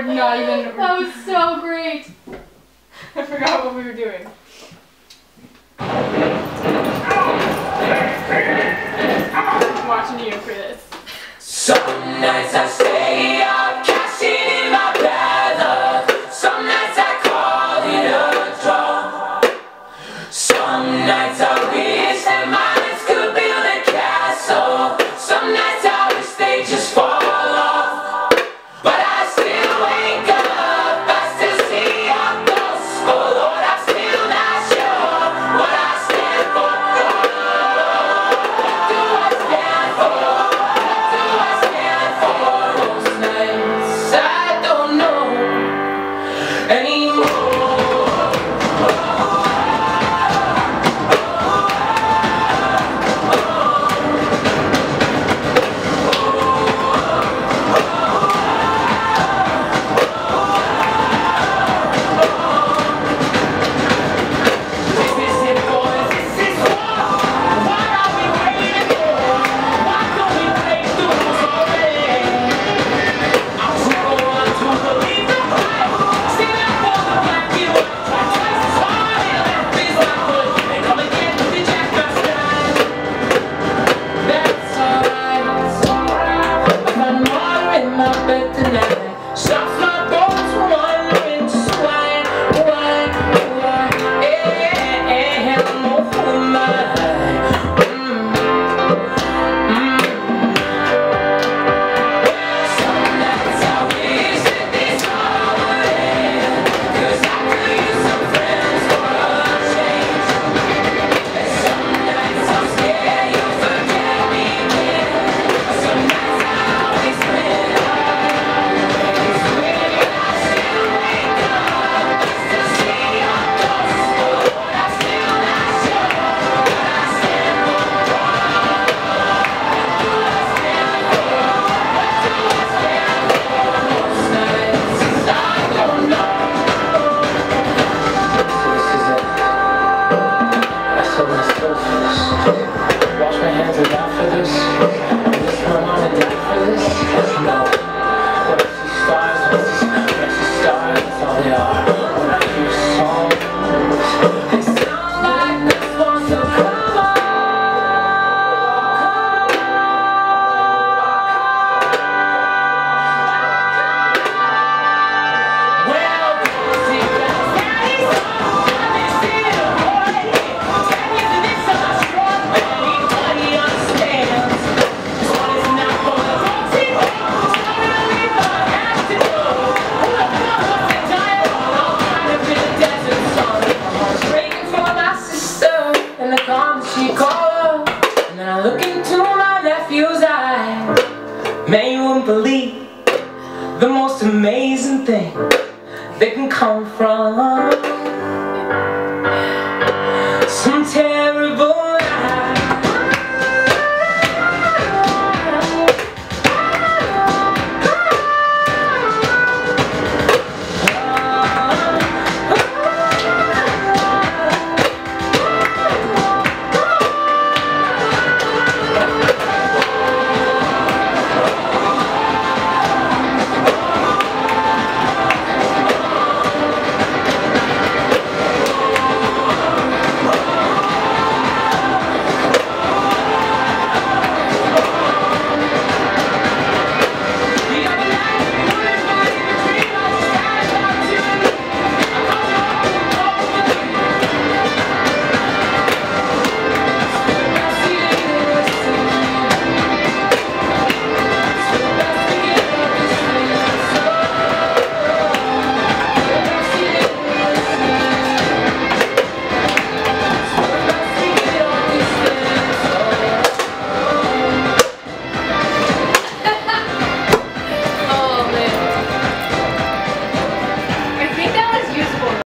not even. That was so great. I forgot what we were doing. I'm watching you for this. Some nights I stay up, cashing in my bad luck. Some nights I call it a draw. Some nights I wish that my lips could build a castle. Some nights I wish they just fall off. But I still wake up, I still see your ghost. Oh Lord, I'm still not sure what I stand for. What do I stand for? What do I stand for? Most nights I don't know anymore. Wash my hands and die for this. Miss my mom and die for this. No. When I see stars, that's all they are. When I hear songs, they sound like this one, so come on. Well, see guys, I've been seeing a boy. 10 years of this, I'm not strong, but anybody understands. This one is not for the wrong people. It's not gonna leave my ass to go. I'm the dialogue, all kind of in the desert sun. I was waiting for my sister in the car, she called. And then I look into my nephew's eyes. Man, you wouldn't believe the most amazing thing that can come from some terrible